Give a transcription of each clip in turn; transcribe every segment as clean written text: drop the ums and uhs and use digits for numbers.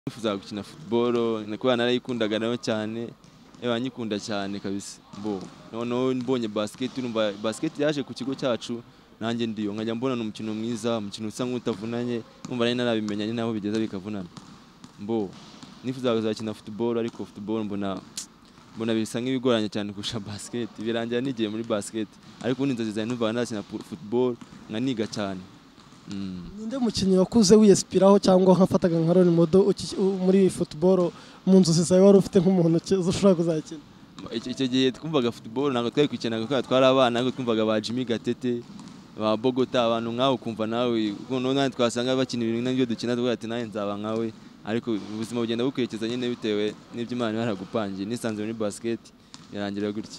nifuza gukina football nakubana narayikundaga nayo cyane nyikunda cyane kabisa no mbonye basket urumva basket yaje ku kigo cyacu nanjye ndiyo nkajya mbona n'umukino mwiza umukino usa nk'utavunanye umva nari narabimenya ni naho bigeza bikavunana nifuza kuzakina football ariko football mbona bisa nk'ibigoranye cyane kurusha basket birangira nigiye muri basket ariko n'inzozi zawe numva nakina football nkaniga cyane. Ninde mukinnyi wakuze wiyespiraho cyangwa nkafataga nka role model muri football mu nzozi zawe wari ufite nk'umuntu ushobora kuzakina? Icyo gihe twumvaga football ntabwo twari kwikinaga kuko twari abana ntabwo twumvaga ba Jimmy Gatete ba Bogota abantu nkaho kumva nawe none twasanga bakina ibintu nabyo dukina tuvuga ati nawe nzaba nkawe ariko ubuzima bugenda bukwerekeza nyine bitewe n'ibyo Imana yaragupangiye nisanze muri basket yarangira gutya.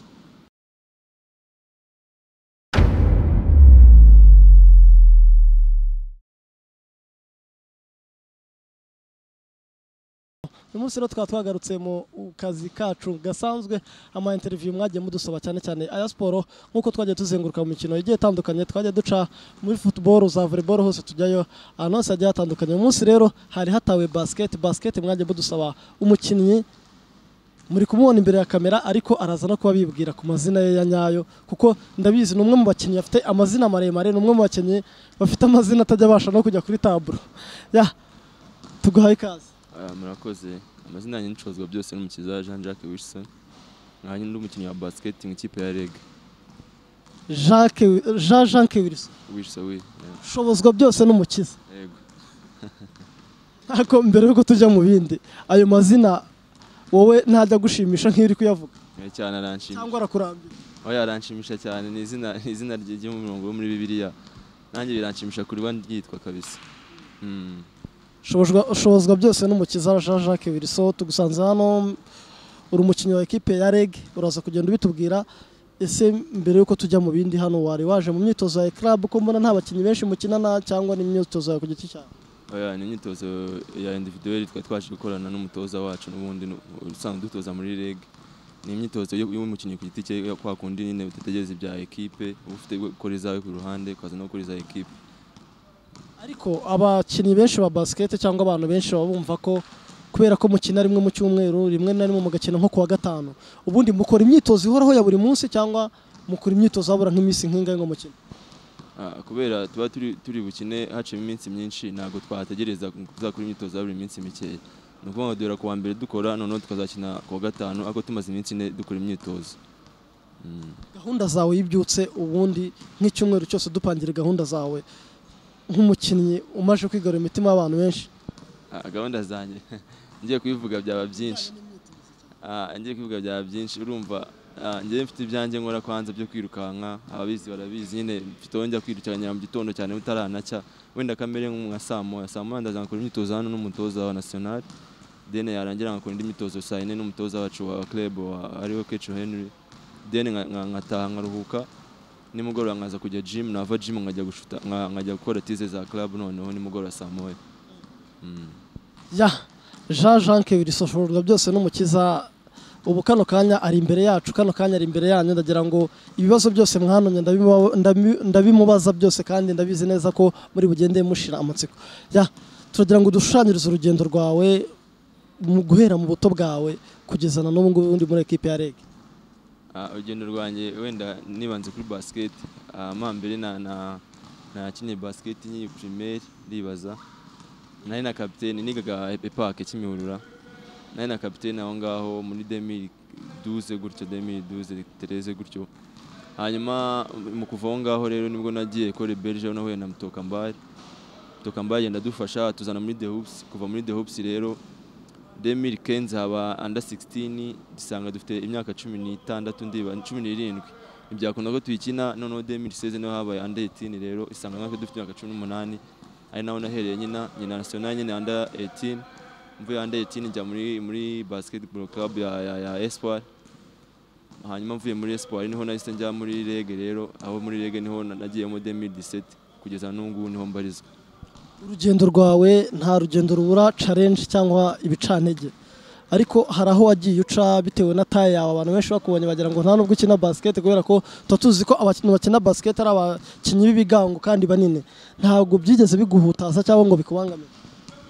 Umunsi rero twagarutse mu kazi kacu gasanzwe ama interview mwagiye mudusaba cyane cyane aya sport nkuko twagiye tuzenguruka mu mikino igiye itandukanye twagiye duca muri football za volleyball hose tujyayo ahantu hagiye hatandukanye. Umunsi rero hari hatawe basket mwagiye mudusaba umukinnyi muri kumubona imbere ya kamera ariko araza no kuba bibwira ku mazina ye ya nyayo kuko ndabizi numwe mu bakinnyi afite amazina maremare numwe mu bakinnyi bafite amazina atajya abasha no kujya kuri tableau tuguhaye ikaze. Murakoze amazina yanjye ncozwa byose n'umukiza Jean-Jacques Wilson nkanye ndi umukinnyi wa basket mu ikipe ya REG. Jean-Jacques Wilson shobozwa byose n'umukiza. Yego. Ariko mbere yuko tujya mu bindi ayo mazina wowe ntajya gushimisha nk'iri kuyavuga cyane aranshimisha cyangwa arakurambira? Oya aranshimisha cyane ni izina rye mu mirongo yo muri Bibiliya nanjye biranshimisha kuri ryitwa kabisa. Shobozwa byose n'umukiza Jean-Jacques Wilson tugusanze hano uri umukinnyi wa equipe ya REG uraza kugenda ubitubwira ese mbere yuko tujya mu bindi hano wari waje mu myitozo ya club ko mbona nta bakinnyi benshi mukinana cyangwa ni imyitozo ya ku giti cyawe? Oya ni imyitozo ya individuel twaje gukorana n'umutoza wacu n'ubundi usanzwe dutoza muri REG ni imyitozo y'umukinnyi ku giti cye kwa kundi nyine utategereza ibya equipe ufite gukora izawe ku ruhande kwaza no gukora iza equipe. Ariko abakinnyi benshi ba basket cyangwa abantu benshi bumva ko kubera ko mukina rimwe mu cyumweru rimwe na rimwe mugakina nko kuwa gatanu ubundi mukora imyitozo ihoraho ya buri munsi cyangwa mukora imyitozo habura nk'iminsi nk'ingahe ngo mukina? Kubera tuba turi bukine hacimo iminsi myinshi ntabwo twategereza kuzakora imyitozo ya buri minsi mikeya ni ukuvuga ngo duhera kuwa mbere dukora noneho tukazakina kuwa gatanu ariko tumaze iminsi ine dukora imyitozo. Gahunda zawe yibyutse ubundi nk'icyumweru cyose dupangira gahunda zawe nk'umukinnyi umaje kwigarura imitima y'abantu benshi? Gahunda zanjye ngiye kubivuga byaba byinshi urumva ngiye mfite ibyanjye nkora kwanza byo kwirukanka ababizi barabizi nyine mfite wongera kwirukanya mu gitondo cyane utaranacya wenda kamere nka saa moya ndazakora imyitozo hano n'umutoza wa national then yarangira ngakora indi myitozo saa 4 n'umutoza wacu wa club ariwe Kecho Henry then nkataha nkaruhuka nimugoroba nkaza kujya gym nava gym nkajya gushuta nkajya gukora tize za club noneho nimugoroba saa moya. Jean-Jacques Wilson byose n'umukiza ubu kano kanya ari imbere yacu kano kanya ari imbere yanyu ndagira ngo ibibazo byose mwanonye ndabimubaza byose kandi ndabizi neza ko muri bugendeye mushira amatsiko. Turagira ngo dushushanyirize urugendo rwawe mu guhera mu buto bwawe kugezana n'ubu ngubu ndi muri equipe ya REG. Urugendo rwanjye wenda nibanze kuri basket mbere nakinye basket nyi primaire ndibaza nari na capitaine nigaga EPAC Kimihurura nari na capitaine aho ngaho muri 2012 gutyo 13 gutyo hanyuma mu kuva ngaho rero nibwo nagiye kore Belgium nahuye na Mutokambari yenda dufasha tuzana muri The Hoops kuva muri The Hoops rero 2015 haba under 16 disanga dufite imyaka 16 ndiba 17 ibyakunda ko tuyikina noneho 2016 niho habaye under 18 rero isanga nkako dufite imyaka 18 ari naho nahereye nyina national nyine under 18 mvuye under 18 njya muri basketball club ya Espoir hanyuma mvuye muri Espoir niho nahise njya muri REG rero aho muri REG niho nagiye mu 2017 kugeza n'ubu niho mbarizwa. Urugendo rwawe nta rugendo rubura challenge cyangwa ibicantege ariko hari aho wagiye uca bitewe na taye yawe abantu benshi bakubonye bagira ngo nta nubwo ukina basket kubera ko tuzi ko abakinnyi bakina basket ari abakinnyi b'ibigango kandi banini ntabwo byigeze biguhutaza cyangwa ngo bikubangamire?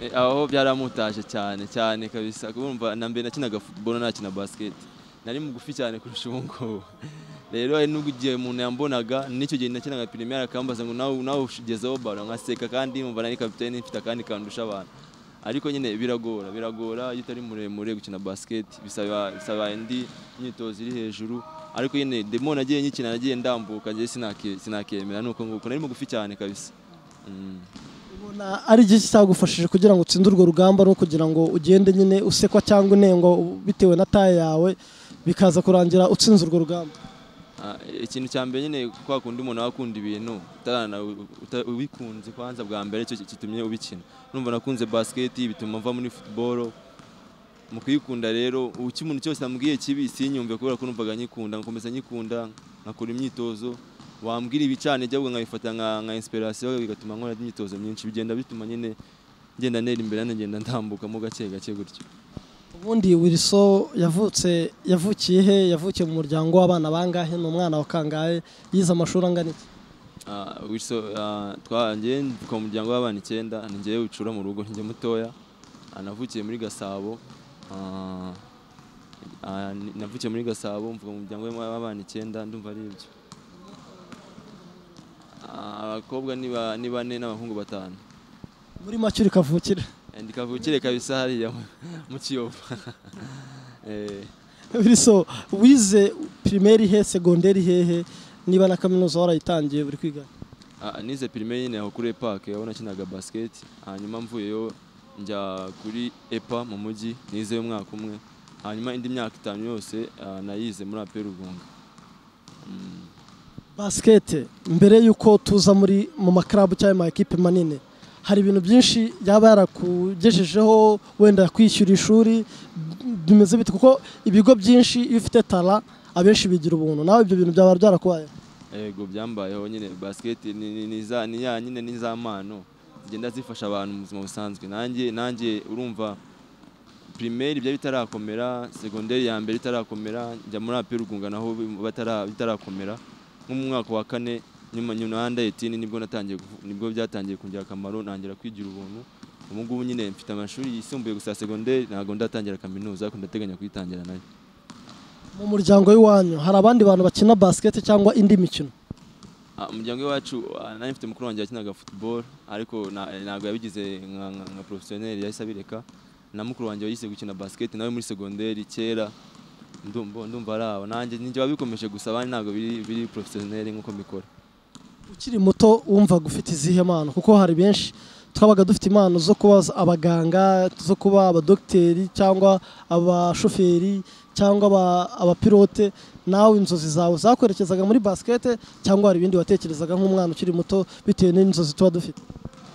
aho byaramutaje cyane cyane kabisa, kumva na mbere nakinaga football nakina basket, nari mugufi cyane kurusha ubu ngubu. Rero hari n'ubwo igihe umuntu yambonaga n'icyo gihe nakinaga primaire akambaza ngo nawe ushigezeho baro, nkaseka kandi mumva nari kapiteni mfite akandi kandusha abantu. Ariko nyine biragora iyo utari muremure gukina basket, bisaba indi myitozo iri hejuru. Ariko nyine demo nagiye nyikina nagiye ndambuka ngiye sinakemera nuko nguko nari mugufi cyane kabisa. Ubona ari iki cyagufashije kugira ngo utsinde urwo rugamba no kugira ngo ugende nyine usekwa cyangwa unengo bitewe na taye yawe bikaza kurangira utsinze urwo rugamba? Ikintu cya mbere nyine kwa kundi umuntu akunda ibintu ubikunze kwanza bwa mbere cyo kitumye ubikina. Numva nakunze basket bituma mva muri football. Mu kuyikunda rero uki umuntu cyose ambwiye kibi sinyumve kubera ko numvaga nyikunda, ngakomeza nyikunda, nakora imyitozo. Wambwira ibicane jya nkabifata nka inspiration bigatuma nkora imyitozo myinshi, bigenda bituma nyine ngenda nera imbere ngenda ndambuka mu gake gutyo. Ubundi Wilson yavukiye he? Yavukiye mu muryango w'abana bangahe? Ni umwana wa kangahe? Yize amashuri angana iki? Wilson twanjye ku muryango w'abana 9, ni ngiye ucura mu rugo, njye mutoya. Navukiye muri Gasabo. Navukiye muri Gasabo, mvuga mu muryango w'abana 9, ndumva ari ibyo. Abakobwa ni 4 n'abahungu 5. Muri make uri kavukire? Ndi kavukire kabisa hariya mu Kiyovu. Wilson wize primaire he, secondaire hehe, niba na kaminuza warayitangiye buri kwiga? Nize primaire nyine aho kuri EPAC aho nakinaga basket, hanyuma mvuyeyo njya kuri EPA mu mujyi nize umwaka umwe, hanyuma indi myaka 5 yose nayize muri APR Rugunga. Basket mbere yuko tuza mu maklabu cyangwa mu equipe manini, hari ibintu byinshi yaba yarakugejejeho, wenda kwishyura ishuri bimeze bite? Kuko ibigo byinshi iyo ufite tala abenshi bigira ubuntu, nawe ibyo bintu byaba byarakubaye? Yego byambayeho nyine. Basket nyine ni za mano zigenda zifasha abantu mu buzima busanzwe. Nanjye urumva primaire ibyo bitarakomera, secondaire ya mbere itarakomera, njya muri APR Rugunga naho bitarakomera. Nko mu mwaka wa 4 nyuma under 18 nibwo byatangiye kungira akamaro, nangira kwigira ubuntu. Ubu ngubu nyine mfite amashuri yisumbuye gusa secondaire, ntago ndatangira kaminuza ariko ndateganya kuyitangira nayo. Mu muryango w'iwanyu hari abandi bantu bakina basket cyangwa indi mikino? Umuryango wacu nari mfite mukuru wanjye yakinaga football ariko ntago yabigize nka professionnel, yahise abireka. Na mukuru wanjye yise gukina basket nawe muri secondaire kera, ndumva araho nanjye ninjye wabikomeje gusa abandi ntago biri professionnel nkuko mbikora. Ukiri muto wumva gufite izihe mpano? Kuko hari benshi twabaga dufite impano zo kuba abaganga, zo kuba abadokiteri cyangwa abashoferi cyangwa abapilote. Nawe inzozi zawe zakwerekezaga muri basket cyangwa hari ibindi watekerezaga nk'umwana ukiri muto bitewe n'inzozi tuba dufite?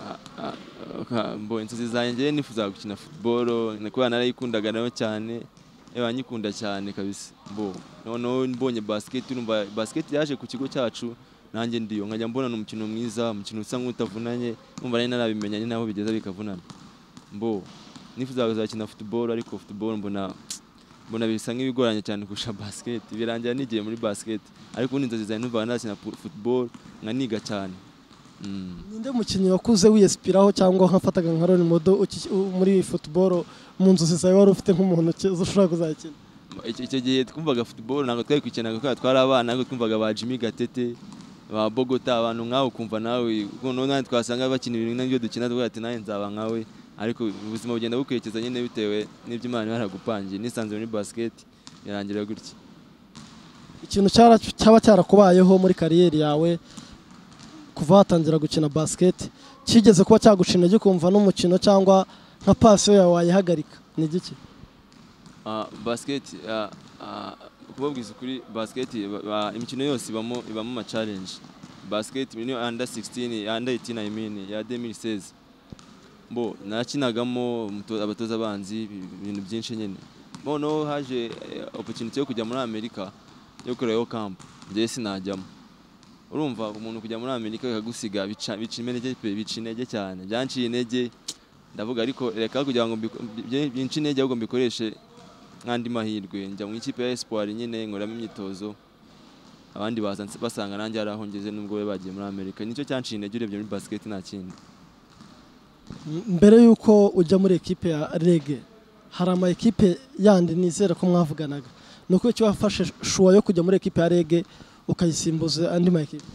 Inzozi zanjye nifuza gukina football, kuko narayikundaga nayo cyane, nyikunda cyane kabisa. Noneho mbonye basket, urumva basket yaje ku kigo cyacu, nanjye ndiyo nkajya mbona n'umukino mwiza, umukino usa nk'utavunanye, numva nari narabimenye naho bigeza bikavunana. Nifuza kuzakina football ariko football mbona bisa nk'ibigoranye cyane kurusha basket. Birangira nigiye muri basket ariko ubundi inzozi zanjye numva nakina football nkaniga cyane. Ninde mukinnyi wakuze wiyespiraho cyangwa nkafataga nka role model muri football mu nzozi zawe wari ufite nk'umuntu ushobora kuzakina? Icyo gihe twumvaga football ntabwo twari kwikinaga kuko twari abana, ariko twumvaga ba Jimmy Gatete, ba Bogota, abantu nkawe ukumva nawe none twasanga bakina ibintu n'ibyo dukina tuvuga ati nawe nzaba nkawe. Ariko ubuzima bugenda bukwerekeza nyine bitewe n'ibyo Imana yaragupangiye. Nisanze muri basket yarangira gutya. Ikintu cyaba cyarakubayeho muri kariyeri yawe kuva watangira gukina basket kigeze kuba cyagucina gikumva n'umukino cyangwa nka passion yawe wayihagarika, ni igiki? Basket kubabwiza kuri basket imikino yose ibamo ama challenge. Basket ni under 16, under 18 I mean ya 2016. Nakinagamo abatoza abanzi ibintu byinshi nyine. Noneho haje opportunity yo kujya muri Amerika yo koreyo camp, ngiye sinajyamo. Urumva umuntu kujya muri Amerika bikagusiga bica intege cyane, byanciye intege. Ndavuga ariko reka kugira ngo byinshi intege ahubwo mbikoreshe nkandi mahirwe, njya mu ikipe ya Espoir nyine nkoramo imyitozo, abandi basanga nanjye arahongeze nubwo bagiye muri Amerika. Nicyo cyanciye intege urebye muri basket nta kindi. mbere yuko ujya muri ekipe ya Rege hari ama ekipe yandi nizera ko mwavuganaga nuko icyo wafashe shuwa yo kujya muri ekipe ya Rege ukayisimbuza andi ma ekipe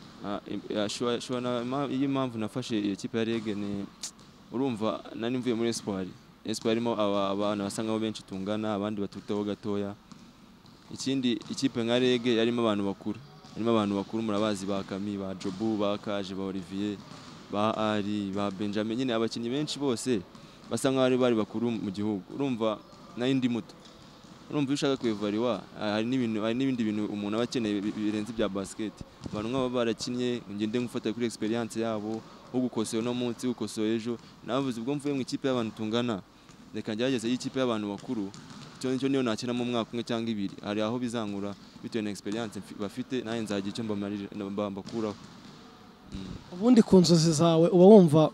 shuwa iyi mpamvu nafashe iyo ekipe ya Rege ni urumva nani mvuye muri Espoir irimo abantu basangaho benshi tungana abandi batutaho gatoya. Ikindi ikipe nka Rege yarimo abantu bakuru murabazi ba Kami ba Jobu ba Kaje ba Olivier ba Ari ba Benjamin nyine abakinnyi benshi bose basanga bari bakuru mu gihugu. Urumva nayo ndi muto, urumva ushaka kwevariwa hari n'ibindi bintu umuntu aba akeneye birenze bya basket. Abantu nk'aba barakinnye ngende ngufata kuri experience yabo wo gukosoye no munsi gukosoye ejo navuze ubwo mvuye mu ikipe y'abantu tungana reka ngerageze y'ikipe y'abantu bakuru cyo niyo nakina mu mwaka umwe cyangwa ibiri hari aho bizankura bitewe na experience bafite naye nzagira icyo mbakuraho. Ubundi ku nzozi zawe uba wumva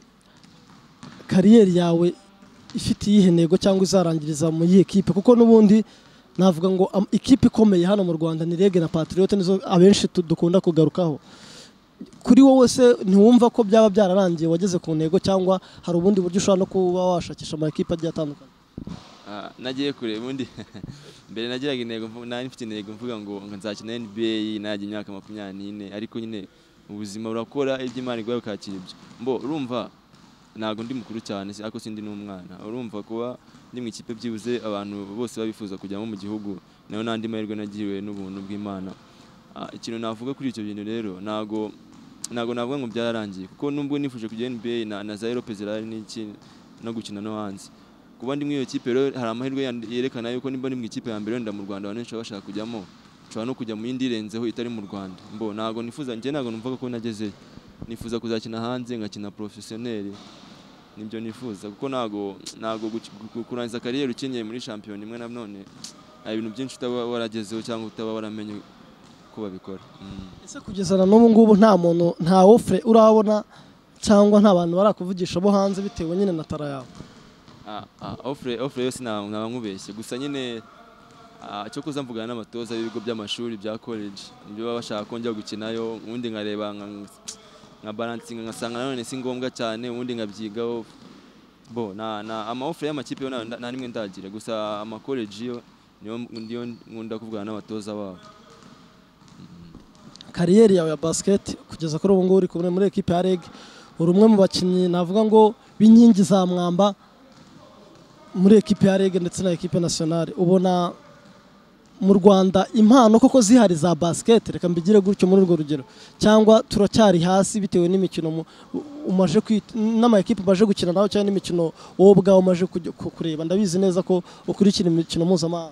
kariyeri yawe ifite iyihe ntego cyangwa izarangiriza mu iyi ekipe kuko n'ubundi navuga ngo ikipe ikomeye hano mu Rwanda ni Rege na Patriote nizo abenshi dukunda kugarukaho. Kuri wowe se ntiwumva ko byaba byararangiye wageze ku ntego cyangwa hari ubundi buryo ushobora no kuba washakisha ama ekipe agiye atandukanye? Nagiye kure ubundi mbere nagiraga intego nari mfite intego mvuga ngo nzakina NBA najya imyaka 24 ariko nyine ubuzima burakora iby'Imana igwaye ukakira ibyo urumva ntago ndi mukuru cyane ariko sindi n'umwana. Urumva kuba ndi mu ikipe byibuze abantu bose babifuza kujyamo mu gihugu nayo nandi mahirwe nagiriwe n'ubuntu bw'Imana. Ikintu navuga kuri icyo bintu rero ntago navuga ngo byararangiye kuko nubwo nifuje kujya NBA na za Europe zirari n'iki no gukina no hanze kuba ndi mu iyo kipe rero hari amahirwe yerekana yuko nimba ndi mu ikipe ya mbere wenda mu Rwanda abantu benshi bashaka kujyamo nshobora no kujya mu yindi irenzeho itari mu Rwanda. Ntago nifuza ntago numvaga ko nagezeyo nifuza kuzakina hanze ngakina professionnel nibyo nifuza kuko ntago kurangiza kariyeri ukeneye muri champion imwe na none hari ibintu byinshi utaba waragezeho cyangwa utaba waramenye ko babikora. Ese kugeza na n'ubu ngubu nta offre urabona cyangwa nta bantu barakuvugisha bo hanze bitewe nyine na tara yawe? Offre yose naba nkubeshye gusa nyine cyo kuza mvugana n'amatoza y'ibigo by'amashuri bya college nibyo baba bashaka ko njya gukinayo ubundi nkareba nka balancing ngasanga none si ngombwa cyane ubundi nkabyigaho. Ama offre y'amakipe yo nta nimwe ndagira gusa ama college yo niyo nkunda kuvugana n'abatoza babo. Kariyeri yawe ya basket kugeza kuri ubu ngubu uri kumwe muri ekipe ya Rege uri umwe mu bakinnyi navuga ngo b'inkingi za mwamba muri ekipe ya Rege ndetse na ekipe nationale. Ubona mu Rwanda impano koko zihari za basket reka mbigire gutyo muri urwo rugero cyangwa turacyari hasi bitewe n'imikino umaje n'ama ekipe baje gukina naho cyane n'imikino wowe ubwawe umaje kureba? Ndabizi neza ko ukurikira imikino mpuzamahanga.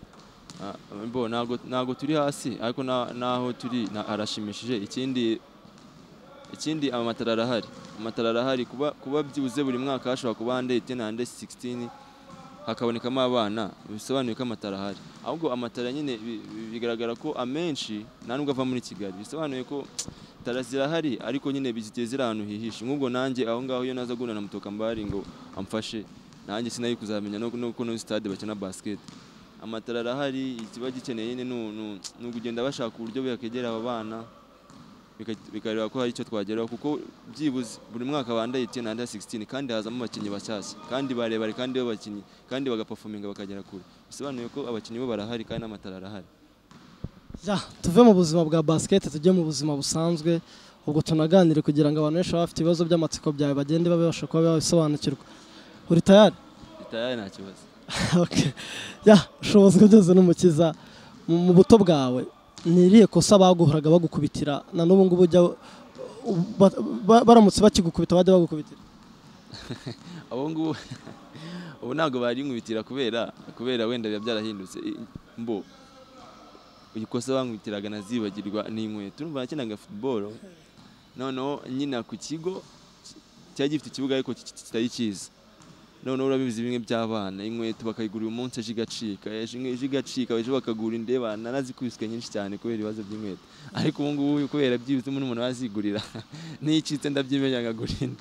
Ntago turi hasi ariko naho turi arashimishije. Ikindi amatara arahari kuba byibuze buri mwaka hashobora kuba under 10 na under 16 hakabonekamo abana bisobanuye ko amatara ahari. Ahubwo amatara nyine bigaragara ko amenshi nta nubwo ava muri Kigali bisobanuye ko tara zirahari ariko nyine biziteye ziri ahantu hihishe. Nk'ubwo nanjye aho ngaho iyo naza guna na Mutoka Mbari ngo amfashe nanjye sinayi kuzamenya no no stade bakina basket. Amatara arahari ikiba gikeneye nyine no kugenda bashaka uburyo bakegera aba bana bikareba ko hari icyo twageraho kuko byibuze buri mwaka bandaye 10 na 16 kandi hazamo abakinnyi bashyashya kandi barebare kandi babakinnyi kandi bagaperforminga bakagera kure. Bisobanuye ko abakinnyi bo barahari kandi n'amatara arahari. Tuve mu buzima bwa basket tujye mu buzima busanzwe ubwo tunaganire kugira ngo abantu benshi bafite ibibazo by'amatsiko byawe bagende babasha kuba babisobanukirwa. Uri tayari? Tayari nta kibazo. Okay. Ushoboza byose n'umukiza mu buto bwawe niriye kosa baguhoraga bagukubitira na n'ubu ngubu baramutse bakigukubita bajya bagukubitira? Abo ngubu ubu ntago bari nkubitira kubera wenda biba byarahindutse. Ikosa bankubitiraga nazibagirwa n'inkweto. Urumva nakinaga football noneho nyina ku kigo cyari gifite ikibuga ariko kitari cyiza. None urabizi bimwe by'abana inkweto bakayigurira umunsi igacika ejo bakagura indeba narazikubiswe nyinshi cyane kubera ibibazo by'inkweto. Ariko ubu ngubu kubera byibuze umuntu bazigurira n'icitse ndabyimenya ngagura indi.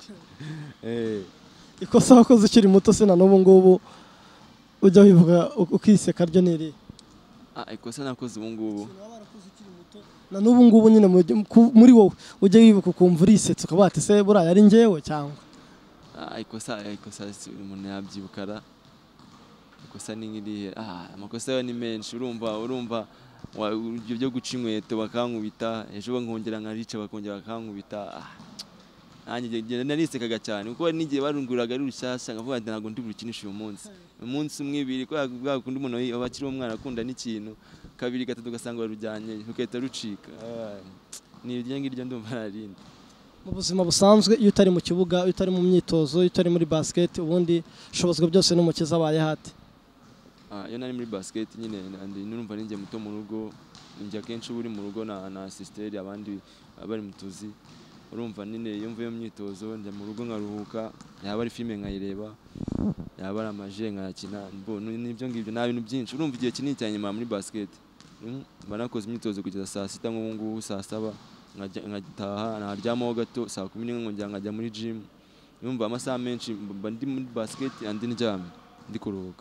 Ikosa wakoze ukiri muto se na n'ubu ngubu ujya wivuga ukiseka ryo niri? Ikosa nakoze ubu ngubu na n'ubu ngubu nyine muri wowe ujye wibuka ukumva urisetse ukaba ati se buraya ari njyewe cyangwa? ikosa umuntu yabyibukara ikosa ni nk'irihe amakosa yo ni menshi urumva ibyo byo guca inkweto bakankubita ejo nkongera nkarica bakongera bakankubita nanjye narisekaga cyane kuko n'igihe barunguraga ari rushyashya nkavuga ati ntabwo ndi bukinisha umunsi umwe ibiri kubera kundi umuntu aba akiri umwana akunda n'ikintu kabiri gatatu ugasanga warujyanye rugahita rucika ni iryo ngiryo ndumva narindi. Mu buzima busanzwe iyo utari mu kibuga iyo utari mu myitozo iyo utari muri basket ubundi shobozwa byose n'umukiza abaye hati iyo nari muri basket nyine numva ninjye muto mu rugo njya kenshi uri mu rugo na sister abandi bari mu tuzi urumva nyine iyo mvuye mu myitozo njya mu rugo nkaruhuka yaba ari filime nkayireba yaba ari amaje nkayakina n'ibyo ngibyo nta bintu byinshi urumva igihe kinini cyane muri basket banakoze imyitozo kugeza saa sita nk'ubu ngubu saa saba nkataha naryamaho gato saa 11 nkongera nkajya muri gym numva amasaha menshi mba ndi muri basket andi ndyamye ndi kuruhuka.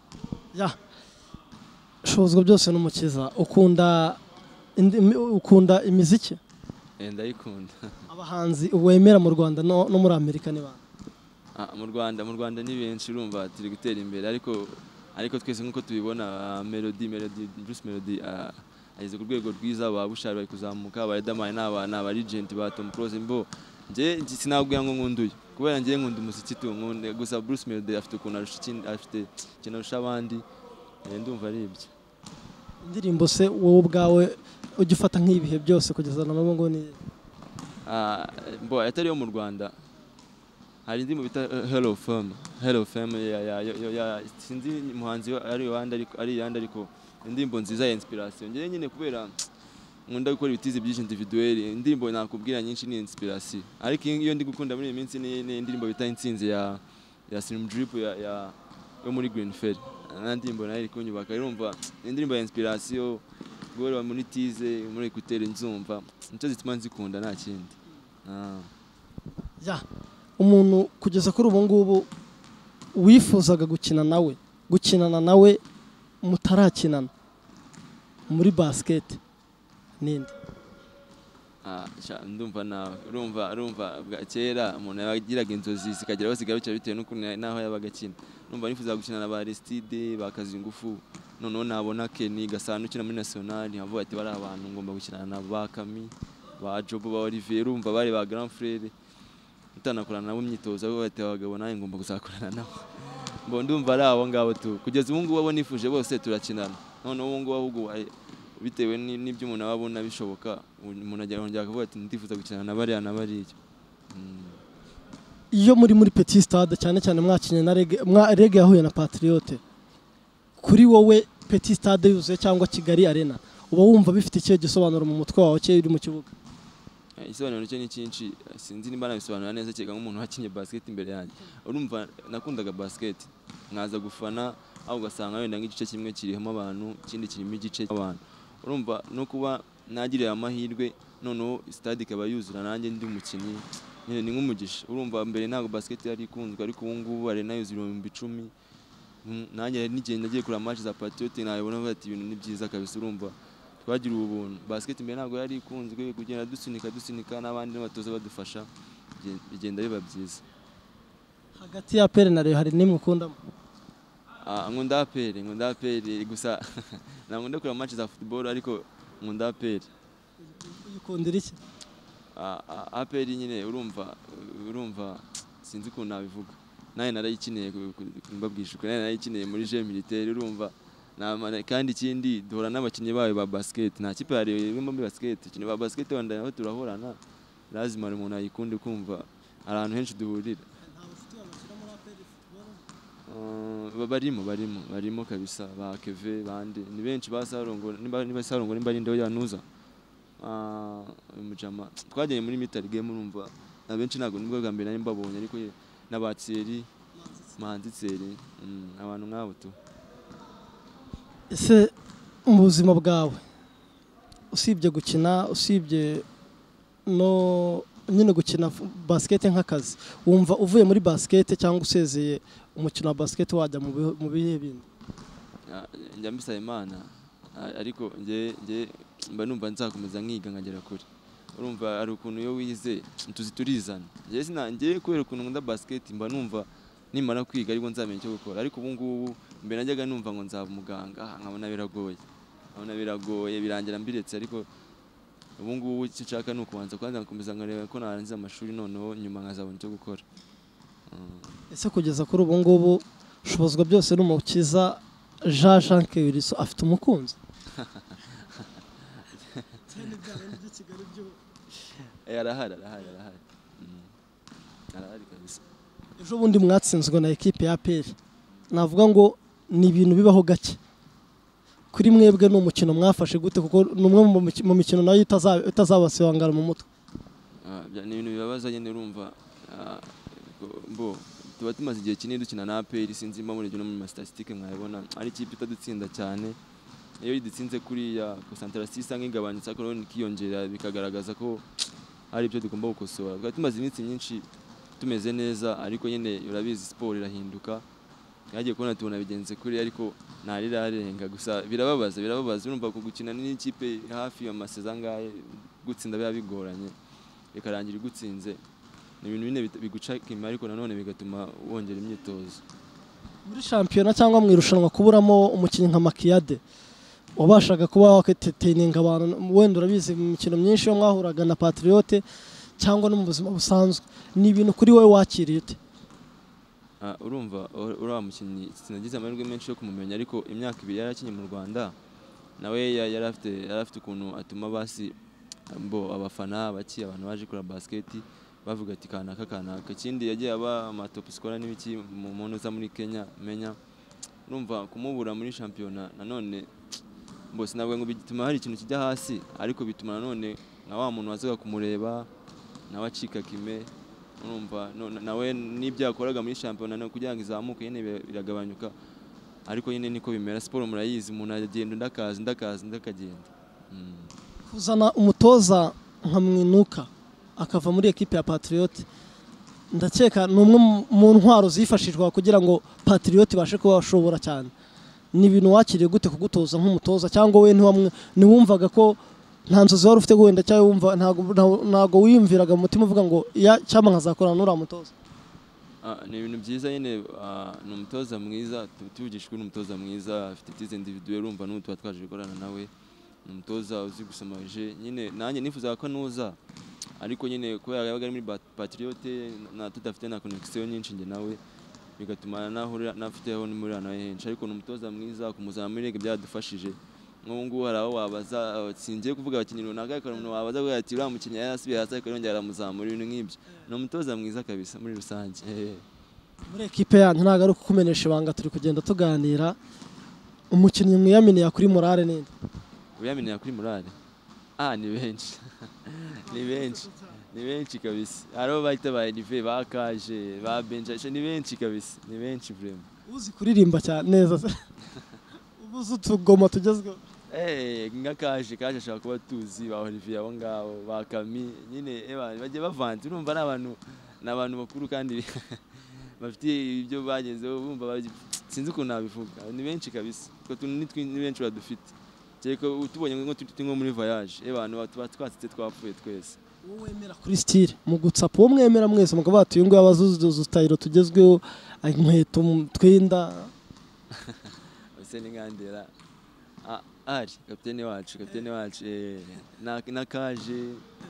Shobozwa byose n'umukiza ukunda imiziki? Ndayikunda. Abahanzi wemera mu Rwanda no muri Amerika ni bande? Mu Rwanda ni benshi urumva turi gutera imbere ariko twese nkuko tubibona Melody Bruce Melody ageze ku rwego rwiza babushara bari kuzamuka ba Riderman n'aba legend ba Tom Close nje sinabwira ngo nkunduye kubera ngiye nkunda umuziki tu nkunde gusa Bruce Melody afite ukuntu afite ikintu arusha abandi ndumva ari ibyo. Indirimbo se wowe ubwawe ugifata nk'ibihe byose kugeza na n'ubu ngo ni atari yo mu Rwanda hari indirimbo bita Hello Fame ya sinzi umuhanzi ari yandi ariko indirimbo nziza ya inspiration ngiye nyine kubera nkunda gukora ibitizi byinshi individuel indirimbo nakubwira nyinshi ni inspiration ariko iyo ndi gukunda muri iyi minsi ni indirimbo bita Intsinzi ya Slim Drip yo muri Green Fairy indirimbo nayo iri kunyubaka irumva indirimbo ya inspiration gore muri tize muri kutera nzumva nicyo zituma nzikunda nta kindi. Umuntu kugeza kuri ubu ngubu wifuzaga gukinana nawe mutarakinana muri basket ninde? Ndumva urumva kera umuntu yagiraga inzozi zikageraho zigarukira bitewe n'ukuntu naho yabaga akina numva nifuza gukinana ba Aristide bakaza ingufu noneho nabona Kenny Gasana ukina muri National havuga ati bari abantu ngomba gukinana na ba Kami ba Job ba Olivier urumva bari ba Grand Frère utanakorana nabo imyitozo aho bati abagabo naye ngomba gusakorana nabo ndumva ari abo ngabo tu kugeza ubu ngubu abo nifuje bose turakinana noneho ubu ngubu ahubwo bitewe n'ibyo umuntu ababona bishoboka umuntu ajya akavuga ati ndifuza gukinana na bariya na bariya. Iyo muri Petit Stade cyane cyane mwakinye na Rege yahuye na Patriote kuri wowe Petit Stade yuzuye cyangwa Kigali Arena uba wumva bifite ikihe gisobanuro mu mutwe wawe cyo uri mu kibuga? Isobanuro cyo ni cyinshi sinzi nimba nabisobanura neza cyega nk'umuntu wakinye basket imbere yanjye urumva nakundaga basket nkaza gufana aho ugasanga wenda nk'igice kimwe kirimo abantu ikindi kirimo igice cy'abantu urumva no kuba nagiriye amahirwe noneho stade ikaba yuzura nanjye ndi umukinnyi nyine ni nk'umugisha urumva mbere ntabwo basket yari ikunzwe ariko ubu ngubu Arena yuzura 10,000 nanjye n'igihe nagiye kuri match za Patriote nabona bati ibintu ni byiza kabisa urumva twagira ubuntu basket mbere ntabwo yari ikunzwe kugenda dusunika n'abandi n'abatoza badufasha bigenda biba byiza. Hagati ya APR na Rayon hari nimwe ukundamo? Nkunda APR gusa nkunda kuri match za football ariko nkunda APR. Uyikundira iki? APR nyine urumva sinzi ukuntu nabivuga naye narayikineye mbabwisha uko naye narayikineye muri jeu militaire urumva kandi ikindi duhora n'abakinnyi bayo ba basket nta kipe yari irimo muri basket ikintu ba basket wanda aho turahorana lazima umuntu ayikunde kumva ahantu henshi duhurira. Barimo kabisa ba Keve bande ni benshi basarongo niba sarongo nimba rinde yanuza umujama twageye muri Mitali game urumva na benshi nago nibwo bwa mbere nari mbabonye ariko n'abatseri Manzitseri abantu nk'abo tu. Ese mu buzima bwawe usibye gukina usibye no nyine gukina basket nk'akazi wumva uvuye muri basket cyangwa usezeye umukino wa basket wajya mu bihe bindi? Njya mbisaba Imana ariko nje mba numva nzakomeza nkiga nkagera kure urumva ari ukuntu iyo wize turizana njye kubera ukuntu nkunda basket mba numva nimara kwiga ariko nzamenya icyo gukora ariko ubu ngubu mbere najyaga numva ngo nzaba umuganga nkabona biragoye birangira mbiretse ariko ubu ngubu icyo nshaka ni ukubanza ngakomeza nkareba ko narangiza amashuri noneho nyuma nkazabona icyo gukora. Ese kugeza kuri ubu ngubu ushobozwa byose n'umukiza Jean Kewiriso afite umukunzi? arahari kabisa. Ejo bundi mwatsinzwe na ekipe ya APR, navuga ngo ni ibintu bibaho gake kuri mwebwe, ni umukino mwafashe gute kuko numwe mu mikino nayo itazabasibangara mu mutwe? Ni ibintu bibabaza nyine urumva tuba tumaze igihe kinini dukina na APR, sinzi mba muri no mu statistique mwabona ari ikipe itadutsinda cyane, iyo idutsinze kuri ya concentration isanga igabanyutse ariko nikiyongera bikagaragaza ko hari ibyo tugomba gukosora. Tuba tumaze iminsi myinshi tumeze neza ariko nyine urabizi sport irahinduka, yagiye kubona tubona bigenze kuri ariko narirarenga gusa birababaza urumva ko gukina n'ikipe hafi ya masezangaye gutsinda biba bigoranye bikarangira igutsinze, ni ibintu bine biguca kima ariko nanone bigatuma wongera imyitozo. Muri shampiyona cyangwa mu irushanwa kuburamo umukinnyi nka Makiyade wabashaga kuba waketeninga abantu, wenda urabizi mu mikino myinshi yo mwahuraga na Patriote cyangwa no mu buzima busanzwe, ni ibintu kuri wowe wakiriye ute? Urumva uriya mukinnyi sinagize amahirwe menshi yo kumumenya ariko imyaka 2 yarakinye mu Rwanda, nawe yari afite ukuntu atuma basi abafana abantu baje kuri basket bavuga ati kanaka. Ikindi yagiye aba ama top scorer n'ibiki mu muntu za muri Kenya menya, urumva kumubura muri shampiyona nanone sinabwo ngo bituma hari ikintu kijya hasi ariko bituma nanone na wa muntu wazaga kumureba nawe acika kime, urumva nawe n'ibyo yakoraga muri shampiyona no kugira ngo izamuke nyine biragabanyuka ariko nyine niko bimera, siporo murayizi, umuntu agenda ndakagenda. Kuzana umutoza nka Mwinuka akava muri ekipe ya Patriote, ndakeka ni umwe mu ntwaro zifashishwa kugira ngo Patriote ibashe kuba bashobora cyane. Ni ibintu wakiriye gute kugutoza nk'umutoza, cyangwa we ntiwumvaga ko nta nzozi wari ufite wenda cyangwa wumva ntago wiyumviraga mu mutima uvuga ngo cyangwa nkazakorana n'uriya mutoza? Ni ibintu byiza nyine, ni umutoza mwiza, tuvugishijwe n'umutoza mwiza, afite tize individuelle, urumva n'ubu tuba twaje gukorana nawe, ni umutoza uzi gusoma je nyine, nanjye nifuzaga ko nuza ariko nyine kubera yabaga ari muri Patriote tudafite na connection nyinshi nge nawe bigatuma nafiteho muri nawe henshi, ariko ni umutoza mwiza, kumuzana muri rege byadufashije. Nk'ubu hari aho wabaza, singiye kuvuga abakinnyi runaka ariko umuntu wabaza avuga ati uriya mukinnyi yarasubiye hasi ariko yongera aramuzamura, ibintu nk'ibyo. Ni umutoza mwiza kabisa muri rusange. Muri ekipe yanyu ntabwo ari ukukumenesha ibanga, turi kugenda tuganira, umukinnyi mwiyaminiye kuri morale ninde? Uyaminiye kuri morale? Ni benshi ni benshi kabisa, hariho bahita ba Elive, ba Kaje, ba Benja, ni benshi kabisa, ni benshi vraiment. Uzi kuririmba cyane neza ubuze utugoma tugezweho? Nka Kaje ashaka kuba tuzi, ba Olivier abo ngabo, ba Kami nyine bagiye bavanze, urumva n'abantu bakuru kandi bafite ibyo bagezeho, bumva sinzi ukuntu nabivuga, ni benshi kabisa, kuko ni benshi badufite, cyeko utubonye ngo turi nko muri voyage, abantu twatse twapfuye twese. Wowe wemera kuri style mu gutsapa, uwo mwemera mwese mukaba batuyungu abazuzuzo style tugezweho, inkweto twenda ese ni ngandera ari kapiteni wacu na Kaje,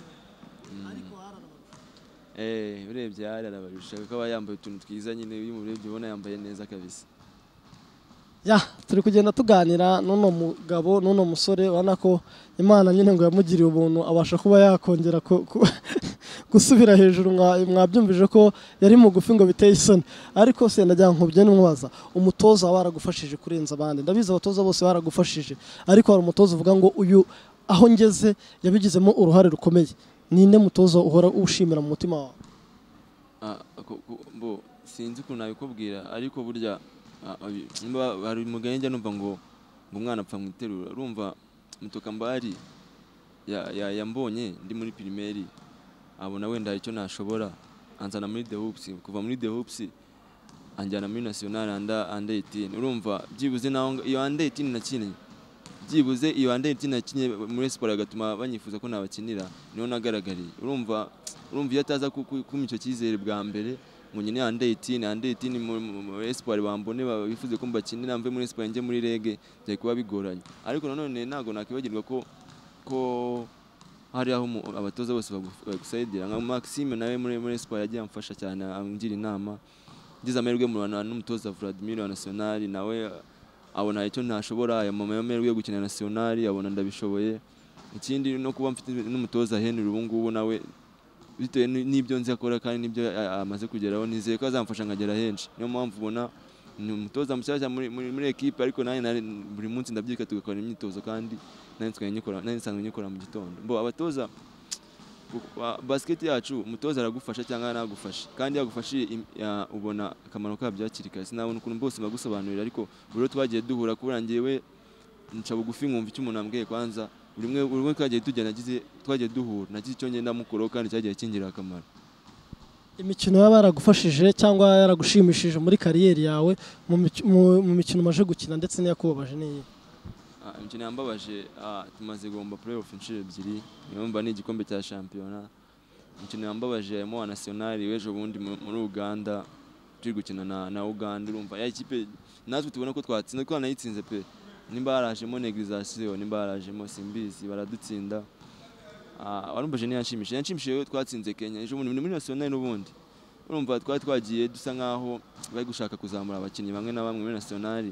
urebye arabarusha kuko aba yambaye utuntu twiza nyine, uyu murebye ubona yambaye neza kabisa. Turi kugenda tuganira n'uno mugabo n'uno musore, ubona ko Imana nyine ngo yamugiriye ubuntu abasha kuba yakongera gusubira hejuru, mwabyumvije ko yari mugufi ngo biteye isoni, ariko se ndajya nkubye n'umwaza, umutoza waragufashije kurenza abandi, ndabizi abatoza bose baragufashije, ariko hari umutoza uvuga ngo uyu aho ngeze yabigizemo uruhare rukomeye, ninde mutoza uhora ushimira mu mutima wawe? Sinzi ukuntu nabikubwira ariko burya hari umugani njya numva ngo umwana apfa mu iterura, urumva Mutokambari yambonye ndi muri primaire, abona wenda hari icyo nashobora, anzana muri The Hoops, kuva muri The Hoops anjyana muri national under 18, urumva byibuze naho iyo under 18 nakinye byibuze iyo under 18 nakinye muri Sport agatuma banyifuza ko nabakinira niho nagaragariye urumva iyo ataza kuma icyo cyizere bwa mbere ngo nyine under 18 muri Sport bambone bifuze ko mbakinira mve muri Sport nje muri rege byaje kuba bigoranye ariko nanone ntago nakibagirwa ko hari aho abatoza bose bagusayidira nka Maxime nawe muri Sport yagiye amfasha cyane angira inama ngize amahirwe mu Rwanda n'umutoza Vladimir wa National nawe abona icyo ntashobora aya amahirwe yo gukina National abona ndabishoboye ikindi no kuba mfite n'umutoza Henry ubu ngubu nawe bitewe n'ibyo nzi akora kandi n'ibyo amaze kugeraho nizeye ko azamfasha nkagera henshi niyo mpamvu ubona ni umutoza mushyashya muri equipe ariko nanjye buri munsi ndabyika tugakora imyitozo kandi nsanzwe nyikora mu gitondo mbo abatoza basket yacu umutoza aragufasha cyangwa nagufasha kandi yagufashije ubona akamaro kabyo hakirika sinabona ukuntu bose bagusobanurira ariko buri twagiye duhura kurangiye we nca bugufi nkumva icyo umuntu ambwiye kwanza buri umwe twagiye twagiye duhura nagize icyo ngenda mukoro kandi cyagiye kingira akamaro imikino yaba yaragufashije cyangwa yaragushimishije muri kariyeri yawe mu mikino umaze gukina ndetse n'iyakubabaje niyi imikino yambabaje tumaze gomba playoff inshuro ebyiri niyo ni igikombe cya shampiyona imikino yambabaje mo wa National wejo bundi muri Uganda turi gukina na Uganda urumva ya ikipe natwe tubona ko twatsinze ko nanayitsinze pe nimba harajemo neglisation nimba harajemo simbizi baradutsinda warumbaje yanshimishije twatsinze Kenya ejo bundi muri National n'ubundi urumva twagiye dusa nkaho bari gushaka kuzamura abakinnyi bamwe na bamwe muri National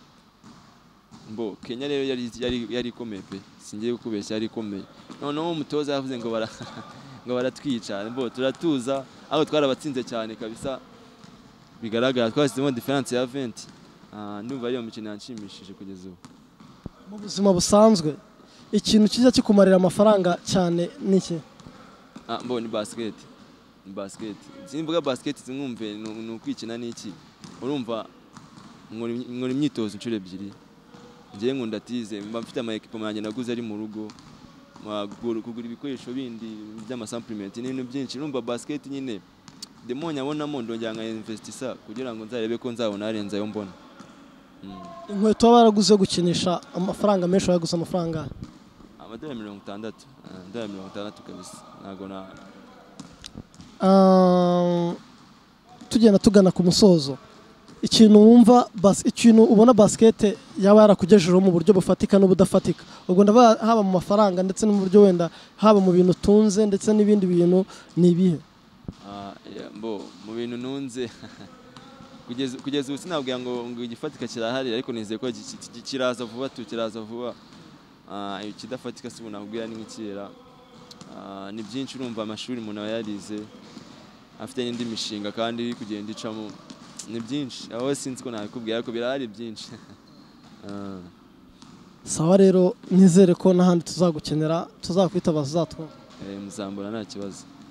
mbo Kenya rero yari ikomeye pe singiye kukubeshya yari ikomeye noneho umutoza yavuze ngo baratwica mbo turatuza aho twarabatsinze cyane kabisa bigaragara twasizemo difference ya 20 ndumva ariyo mikino yanshimishije kugeza ubu mu buzima busanzwe ikintu kijya kikumarira amafaranga cyane niki mbo ni basket simvuga basket zimwumve no kwikina niki urumva nkora imyitozo inshuro ebyiri ngiye nkunda tize mba mfite ama equipment yanjye naguze ari mu rugo kugura ibikoresho bindi by'ama supplement n'ibintu byinshi urumva basket nyine demonya abonamo ndongera nka investisa kugira ngo nzarebe ko nzabona arenza yo mbona inkweto baraguze gukinisha amafaranga menshi waguze amafaranga amadolari 60 kabisa ntago na tugenda tugana ku musozo ikintu wumva ikintu ubona basket yaba yarakugejejeho mu buryo bufatika n'ubudafatika ubwo ndaba haba mu mafaranga ndetse no mu buryo wenda haba mu bintu tunze ndetse n'ibindi bintu nibihe mu bintu nunze kugeza ubu sinabwira ngo igifatika kirahari ariko nizeye ko kiraza vuba ikidafatika si bunabwira ni nk'ikera ni byinshi urumva amashuri umuntu aba yarize afite n'indi mishinga kandi iri kugenda icamo ni byinshi aho sinzi ko nakubwira ariko birahari byinshi sawa rero nizere ko n'ahandi tuzagukenera tuzakwitabaza zatwo muzambura nta kibazo